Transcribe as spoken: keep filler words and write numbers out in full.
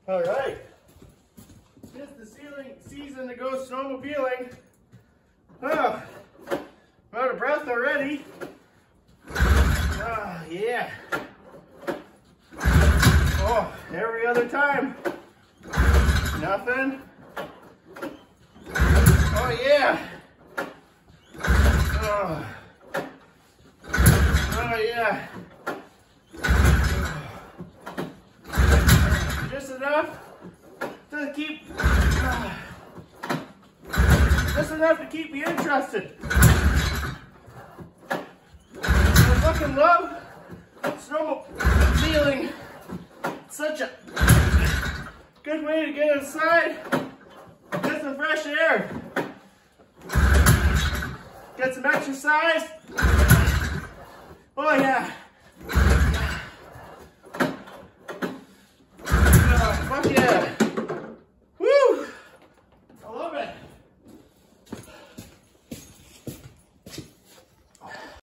All right, it's the ceiling season to go snowmobiling. Oh, I'm out of breath already. Oh, yeah. Oh, every other time. Nothing. Oh, yeah. Oh, oh yeah. Just enough to keep, uh, just enough to keep me interested. I fucking love snowmobiling. It's such a good way to get inside, get some fresh air, get some exercise. Oh yeah.